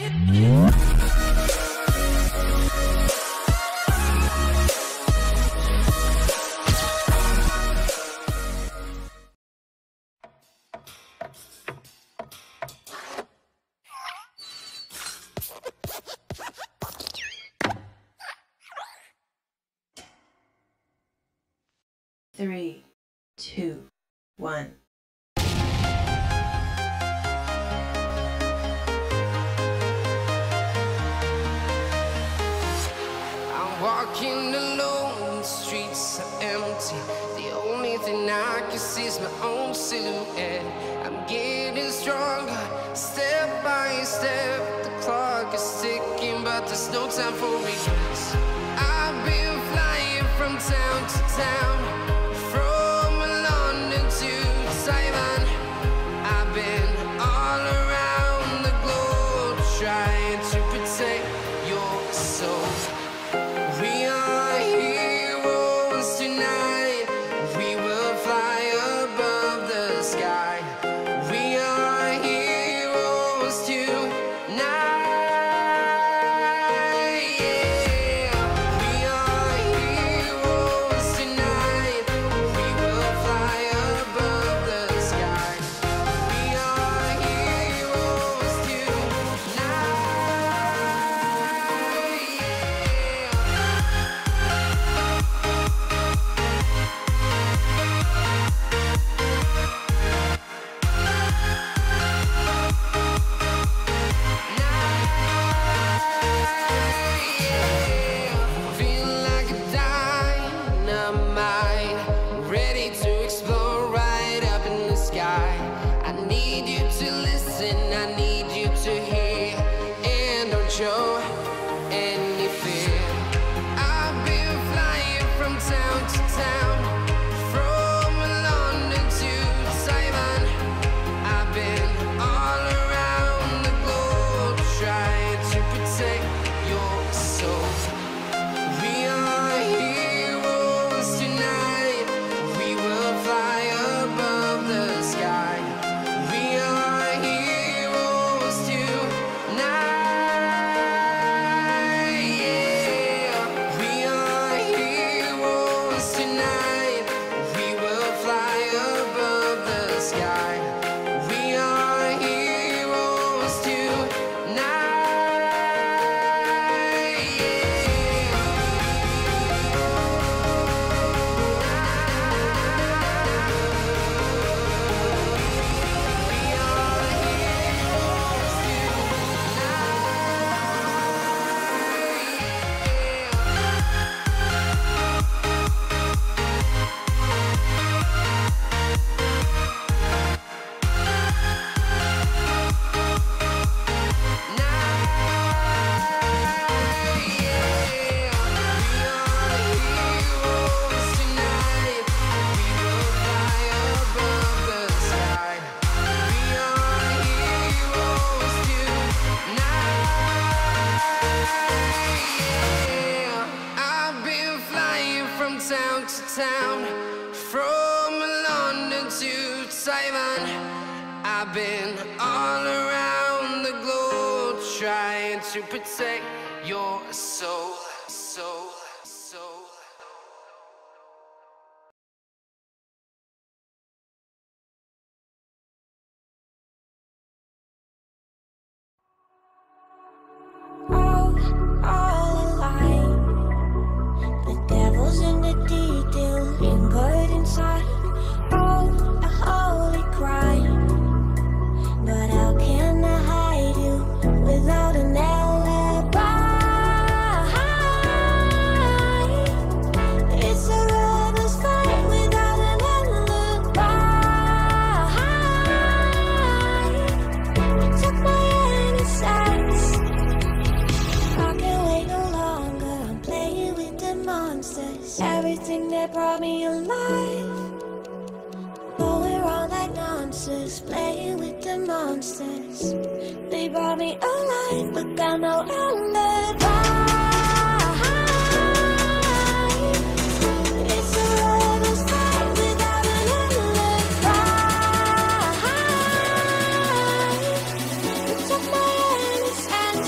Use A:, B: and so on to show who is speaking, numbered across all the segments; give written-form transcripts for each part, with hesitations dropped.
A: 3, 2, 1.
B: I'm walking alone, the streets are empty. The only thing I can see is my own silhouette. I'm getting stronger, step by step. The clock is ticking, but there's no time for regrets. I've been flying from town to town, from London to Taiwan. I've been all around the globe, trying to protect your soul. We are heroes tonight. We will fly above the sky. We are heroes tonight. Show any fear. I've been flying from town to town, from London to Taiwan. I've been all around the globe, trying to protect your soul. We are heroes tonight. We will fly above the sky. We are heroes tonight. Town to town, from London to Taiwan. I've been all around the globe, trying to protect your soul.
C: Everything that brought me alive, going around like nonsense, playing with the monsters. They brought me alive, but got no alibi. It's a lover's fight without an alibi. You took my innocence.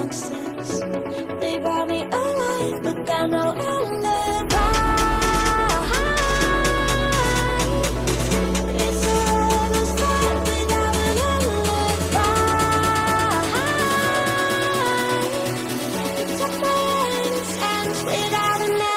C: monsters. They brought me alive, but got no alibi. It's a rebel fight without an alibi. Took my hands without an alibi.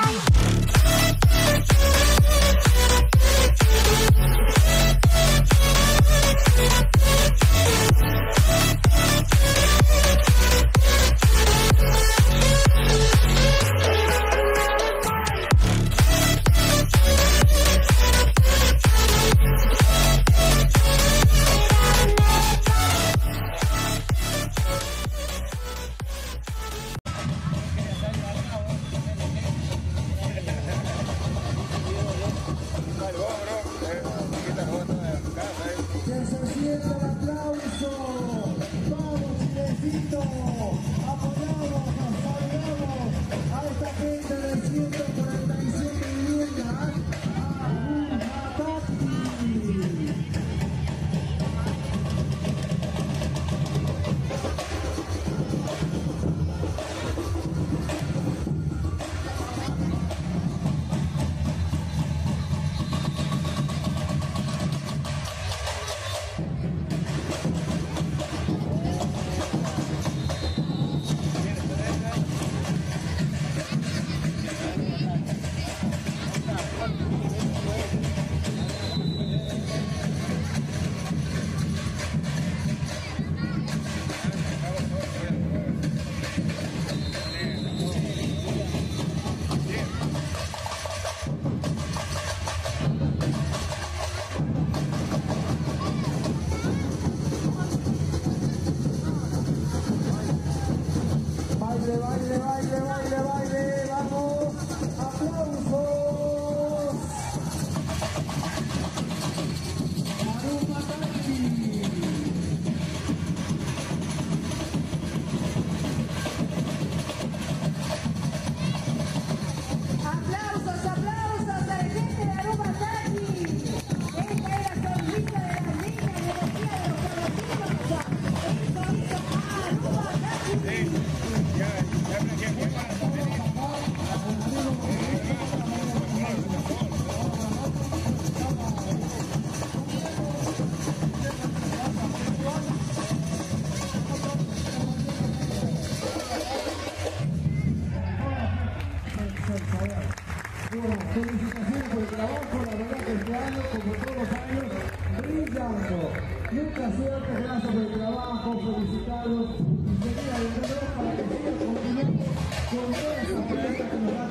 D: Felicitaciones por el trabajo, la verdad que este año, como todos los años, brillando. Mucha suerte, gracias por el trabajo, felicitarlos y seguir adelante para que sigan continuando con toda esa fiesta que nos da.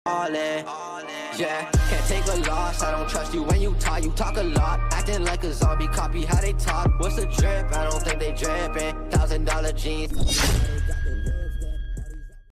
B: all in. Yeah, can't take a loss, I don't trust you when you talk a lot. Acting like a zombie, copy how they talk. What's the drip? I don't think they drippin'. $1,000 jeans.